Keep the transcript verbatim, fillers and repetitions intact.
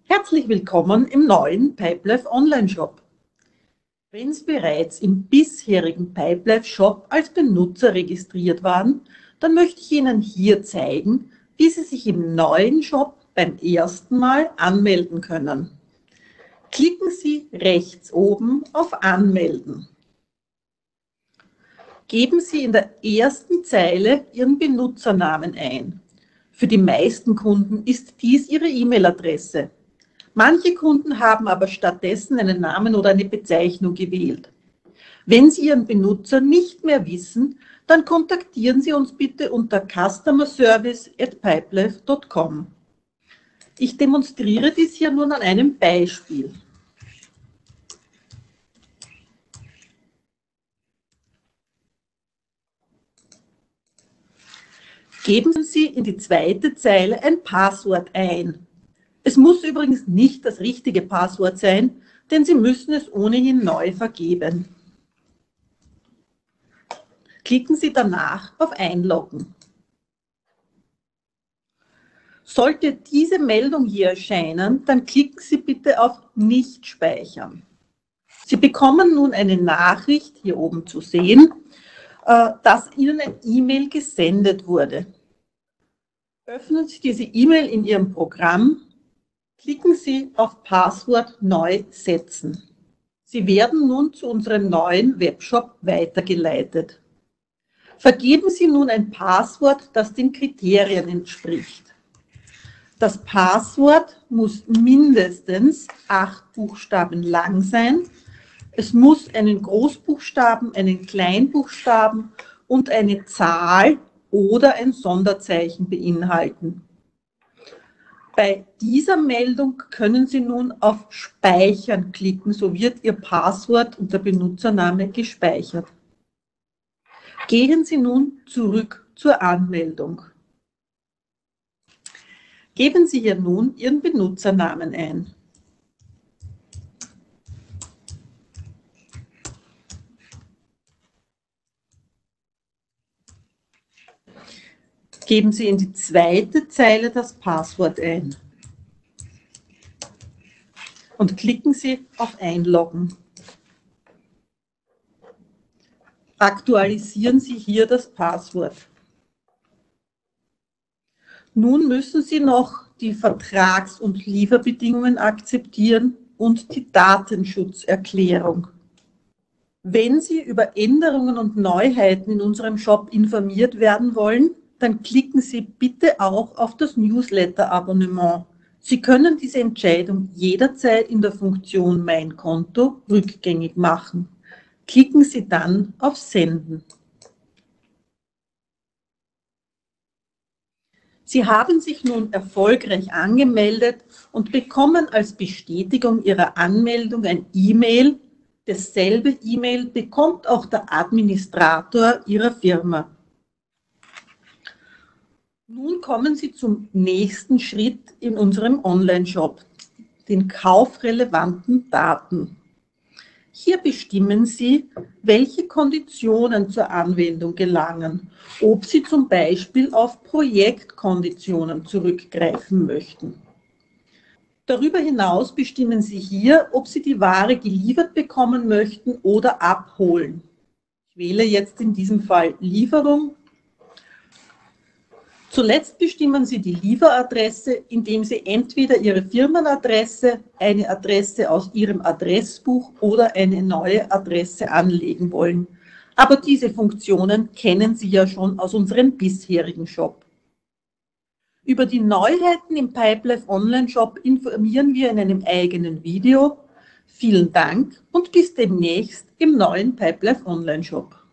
Herzlich willkommen im neuen Pipelife Online-Shop. Wenn Sie bereits im bisherigen Pipelife Shop als Benutzer registriert waren, dann möchte ich Ihnen hier zeigen, wie Sie sich im neuen Shop beim ersten Mal anmelden können. Klicken Sie rechts oben auf Anmelden. Geben Sie in der ersten Zeile Ihren Benutzernamen ein. Für die meisten Kunden ist dies Ihre E-Mail-Adresse. Manche Kunden haben aber stattdessen einen Namen oder eine Bezeichnung gewählt. Wenn Sie Ihren Benutzer nicht mehr wissen, dann kontaktieren Sie uns bitte unter customer service at pipelife punkt com. Ich demonstriere dies hier nun an einem Beispiel. Geben Sie in die zweite Zeile ein Passwort ein. Es muss übrigens nicht das richtige Passwort sein, denn Sie müssen es ohnehin neu vergeben. Klicken Sie danach auf Einloggen. Sollte diese Meldung hier erscheinen, dann klicken Sie bitte auf Nicht speichern. Sie bekommen nun eine Nachricht, hier oben zu sehen, dass Ihnen ein E-Mail gesendet wurde. Öffnen Sie diese E-Mail in Ihrem Programm. Klicken Sie auf Passwort neu setzen. Sie werden nun zu unserem neuen Webshop weitergeleitet. Vergeben Sie nun ein Passwort, das den Kriterien entspricht. Das Passwort muss mindestens acht Buchstaben lang sein. Es muss einen Großbuchstaben, einen Kleinbuchstaben und eine Zahl oder ein Sonderzeichen beinhalten. Bei dieser Meldung können Sie nun auf Speichern klicken, so wird Ihr Passwort und der Benutzername gespeichert. Gehen Sie nun zurück zur Anmeldung. Geben Sie hier nun Ihren Benutzernamen ein. Geben Sie in die zweite Zeile das Passwort ein und klicken Sie auf Einloggen. Aktualisieren Sie hier das Passwort. Nun müssen Sie noch die Vertrags- und Lieferbedingungen akzeptieren und die Datenschutzerklärung. Wenn Sie über Änderungen und Neuheiten in unserem Shop informiert werden wollen, dann klicken Sie bitte auch auf das Newsletter-Abonnement. Sie können diese Entscheidung jederzeit in der Funktion Mein Konto rückgängig machen. Klicken Sie dann auf Senden. Sie haben sich nun erfolgreich angemeldet und bekommen als Bestätigung Ihrer Anmeldung ein E-Mail. Dasselbe E-Mail bekommt auch der Administrator Ihrer Firma. Nun kommen Sie zum nächsten Schritt in unserem Online-Shop, den kaufrelevanten Daten. Hier bestimmen Sie, welche Konditionen zur Anwendung gelangen, ob Sie zum Beispiel auf Projektkonditionen zurückgreifen möchten. Darüber hinaus bestimmen Sie hier, ob Sie die Ware geliefert bekommen möchten oder abholen. Ich wähle jetzt in diesem Fall Lieferung. Zuletzt bestimmen Sie die Lieferadresse, indem Sie entweder Ihre Firmenadresse, eine Adresse aus Ihrem Adressbuch oder eine neue Adresse anlegen wollen. Aber diese Funktionen kennen Sie ja schon aus unserem bisherigen Shop. Über die Neuheiten im Pipelife Online-Shop informieren wir in einem eigenen Video. Vielen Dank und bis demnächst im neuen Pipelife Online-Shop.